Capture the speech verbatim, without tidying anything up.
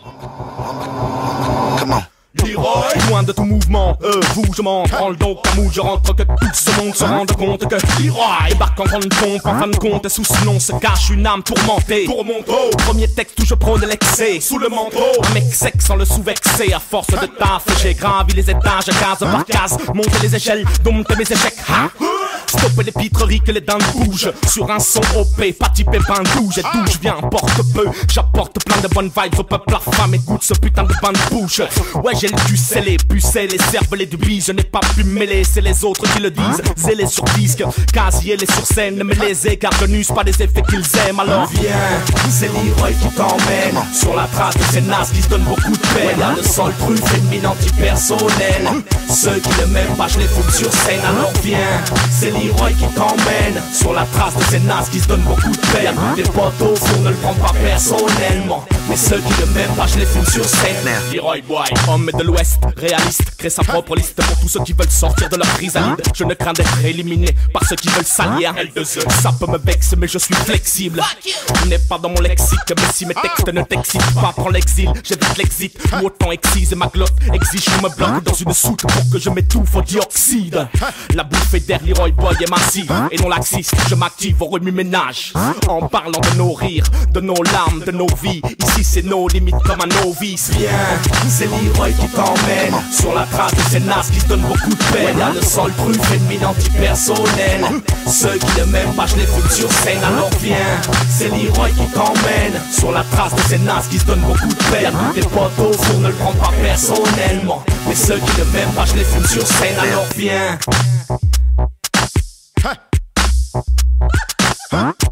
Comment? Leroy, loin de tout mouvement, euh, vous, je m'en branle donc à mou, je rentre que tout ce monde se rende compte que Leroy débarque en grande pompe, en fin de compte, sous ce nom se cache une âme tourmentée. Pour mon dos, premier texte où je prône l'excès, sous le manteau, un mec sec sans le sous-vexer, à force de taf, j'ai gravi les étages, case par case, monté les échelles, dompté mes échecs, ha! Stopper les pitreries que les dingues bougent sur un son O P, pas typé pain douche. Et d'où je viens, porte peu, j'apporte plein de bonnes vibes au peuple, la femme écoute ce putain de bain de bouche. Ouais, j'ai le cul scellé, pucé, les cervelets du bise, je n'ai pas pu mêler, c'est les autres qui le disent. Zélé sur disque, casier les sur scène, mais les écarts de n'usent pas les effets qu'ils aiment. Alors viens, c'est Leroy qui t'emmène sur la trace de ces nazes qui se donnent beaucoup de peine. Y'a le sol truffe et une mine antipersonnelle. Ceux qui ne m'aiment pas, je les fous sur scène. Alors viens, c'est Leroy qui t'emmène sur la trace de ces nazes qui se donnent beaucoup de peine. Des potes au fond ne le prends pas personnellement, mais ceux qui ne m'aiment pas, je les fume sur scène. Leroy Boy, homme de l'Ouest, réaliste, crée sa propre liste pour tous ceux qui veulent sortir de leur chrysalide. Je ne crains d'être éliminé par ceux qui veulent s'allier à L deux E. Ça peut me vexer, mais je suis flexible. Je n'ai pas dans mon lexique, mais si mes textes ne t'excitent pas, prends l'exil, j'évite l'exit. Ou autant excise et ma glotte exige, je me bloque dans une soute pour que je m'étouffe au dioxyde. La bouffée d'air, Leroy Boy est massive et non laxiste, je m'active au remue-ménage en parlant de nos rires, de nos larmes, de nos vies. Ici c'est nos limites comme un novice. Viens, c'est Leroy qui t'emmène sur la trace de ces nazes qui se donnent beaucoup de peine. Y'a le sol truffe et une mine antipersonnelle. Ceux qui ne m'aiment pas, je les fume sur scène. Alors viens, c'est Leroy qui t'emmène sur la trace de ces nazes qui se donnent beaucoup de peine. Tes potes au four ne le prends pas personnellement, mais ceux qui ne m'aiment pas, je les fume sur scène. Alors viens. Huh?